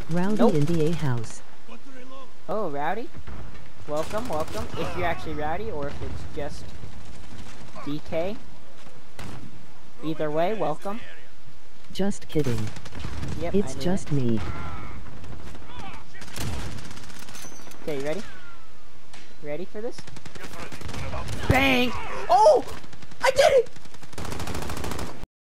Rowdy Nope. in the A house. Oh, Rowdy? Welcome, welcome. If you're actually Rowdy or if it's just DK. Either way, welcome. Just kidding. Yep, It's I knew just it. me. Okay, you ready? Ready for this? Bang! Oh! I did it!